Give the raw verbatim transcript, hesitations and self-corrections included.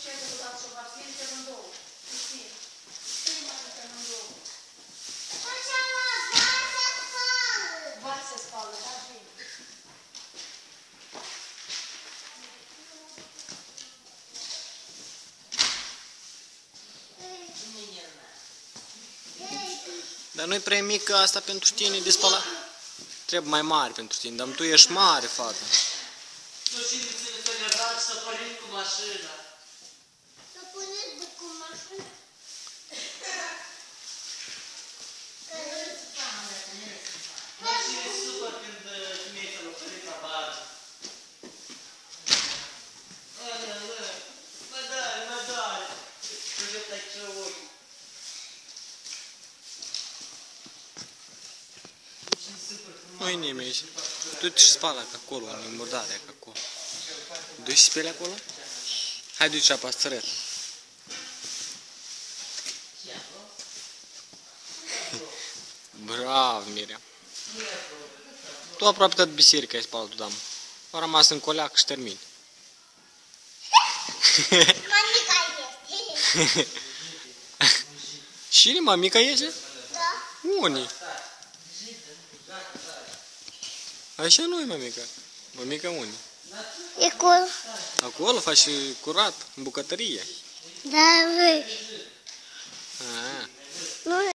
Ce ai făcut altceva? Ține pe mândouă. Ține. Ține mai pe mândouă. Așa, mă, va se spală. Va se spală, da, bine. Dar nu-i prea mică asta pentru tine de spălat? Trebuie mai mare pentru tine, dar tu ești mare, fată. Nu știu să ne dați să pălim cu mașina. Să puneți cu mașina. Mă ține super când femeia s-a lopărit la bază. Mă doare, mă doare. Project aici ochii. Nu-i nimeni aici. Du-te și spală acolo, în murdarea acolo. Du-i și speli acolo? Hai, du-i ceapa, să arăt. Bravo, Miriam. Tu aproape tot biserica ai spălat, tu, damă. A rămas în coleac și termin. Mamica este. Și mamica iese? Da. Unii? Așa nu e mamica. Mamica unii. E acolo. Acolo faci curat, în bucătărie. Da, vrei. Ah. Nu